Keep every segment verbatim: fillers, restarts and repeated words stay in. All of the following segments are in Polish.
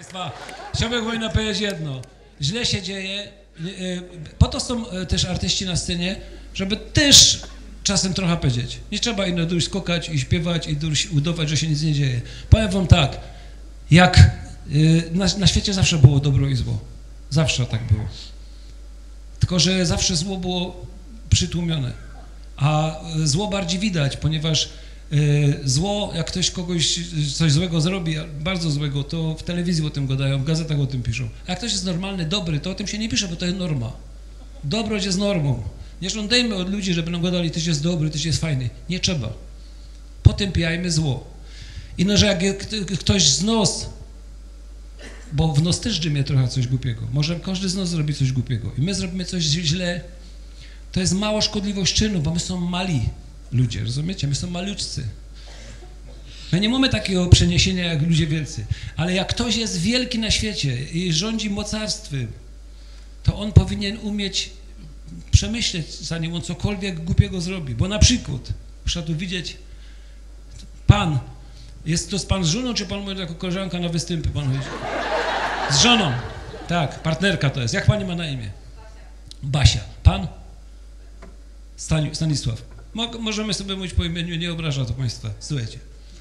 Państwa, chciałbym wojna powiedzieć jedno. Źle się dzieje. Po to są też artyści na scenie, żeby też czasem trochę powiedzieć. Nie trzeba ino durś skokać i śpiewać i durś udawać, że się nic nie dzieje. Powiem wam tak, jak na, na świecie zawsze było dobro i zło. Zawsze tak było. Tylko że zawsze zło było przytłumione. A zło bardziej widać, ponieważ zło, jak ktoś kogoś coś złego zrobi, bardzo złego, to w telewizji o tym gadają, w gazetach o tym piszą. A jak ktoś jest normalny, dobry, to o tym się nie pisze, bo to jest norma. Dobroć jest normą. Nie żądajmy od ludzi, żeby nam gadali, tyś jest dobry, tyś jest fajny. Nie trzeba. Potępiajmy zło. I no, że jak ktoś z nos, bo w nos też drzymie trochę coś głupiego. Może każdy z nas zrobi coś głupiego i my zrobimy coś źle, to jest mało szkodliwość czynu, bo my są mali ludzie, rozumiecie? My są maluczcy. My nie mamy takiego przeniesienia jak ludzie wielcy, ale jak ktoś jest wielki na świecie i rządzi mocarstwem, to on powinien umieć przemyśleć, zanim on cokolwiek głupiego zrobi, bo na przykład, muszę tu widzieć, pan, jest to pan z żoną, czy pan mówi jako koleżanka na występy, pan chodzi? Z żoną, tak, partnerka to jest. Jak pani ma na imię? Basia. Pan? Stani Stanisław. Mo możemy sobie mówić po imieniu, nie obraża to państwa. Słuchajcie.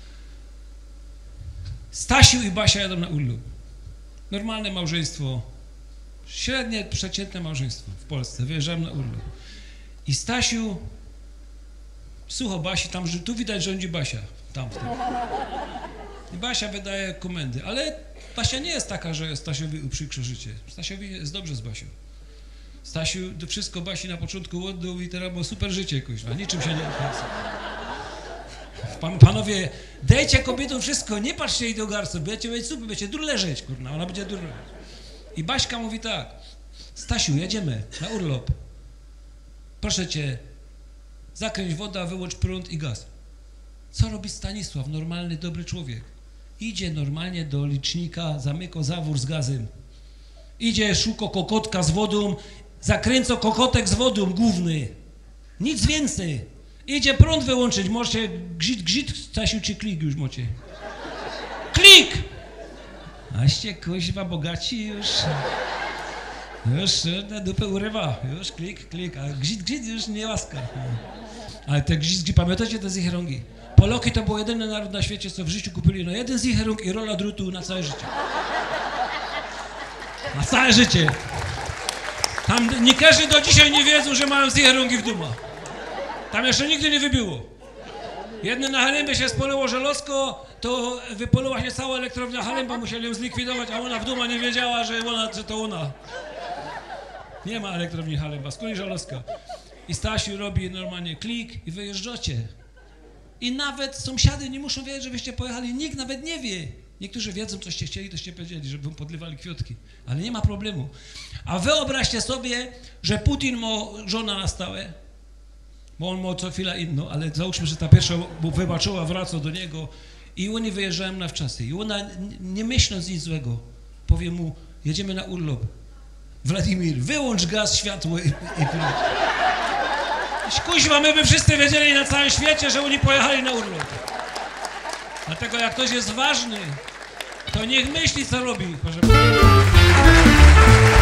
Stasiu i Basia jadą na urlop. Normalne małżeństwo, średnie, przeciętne małżeństwo w Polsce. Wyjeżdżałem na urlop. I Stasiu, słucho Basi, tam, tu widać rządzi Basia, tam w tym. I Basia wydaje komendy, ale Basia nie jest taka, że Stasiowi uprzykrzy życie. Stasiowi jest dobrze z Basią. Stasiu, to wszystko Basi na początku oddał i teraz było super życie, kuźwa, niczym się nie opłaca. Pan, panowie, dajcie kobietom wszystko, nie patrzcie jej do garstwa, będziecie mieć super, będziecie dur leżeć, kurna, ona będzie dur leżeć. I Baśka mówi tak, Stasiu, jedziemy na urlop. Proszę cię, zakręć woda, wyłącz prąd i gaz. Co robi Stanisław, normalny, dobry człowiek? Idzie normalnie do licznika, zamyka zawór z gazem. Idzie, szuka kokotka z wodą, zakręca kokotek z wodą główny. Nic więcej. Idzie prąd wyłączyć, możecie gzit, gzit, Stasiu, czy klik już macie? Klik! Aście, kuźwa, bogaci już. Już na dupę urywa. Już klik, klik, a gzit, gzit już nie łaska. Ale te gzit, gzit, pamiętacie te zicherungi? Polacy to był jedyny naród na świecie, co w życiu kupili no jeden zicherung i rola drutu na całe życie. Na całe życie. Tam nikerzy do dzisiaj nie wiedzą, że mają zicherungi w duma. Tam jeszcze nigdy nie wybiło. Jedne na Halimby się spaliło żelazko, to wypaliła się cała elektrownia Halimba, musieli ją zlikwidować, a ona w duma nie wiedziała, że, ona, że to ona. Nie ma elektrowni Halimba, skąd żelazka. I Stasiu robi normalnie klik i wyjeżdżacie. I nawet sąsiady nie muszą wiedzieć, żebyście pojechali, nikt nawet nie wie. Niektórzy wiedzą, coście chcieli, toście powiedzieli, żeby wam podlewali kwiatki, ale nie ma problemu. A wyobraźcie sobie, że Putin ma żonę na stałe, bo on ma co chwila inną, ale załóżmy, że ta pierwsza mu wybaczyła, wraca do niego i oni wyjeżdżają na wczasy. I ona, nie myśląc nic złego, powie mu, jedziemy na urlop. Wladimir, wyłącz gaz, światło i, i kuźwa, my by wszyscy wiedzieli na całym świecie, że oni pojechali na urlop. Dlatego jak ktoś jest ważny, to niech myśli, co robi. Proszę.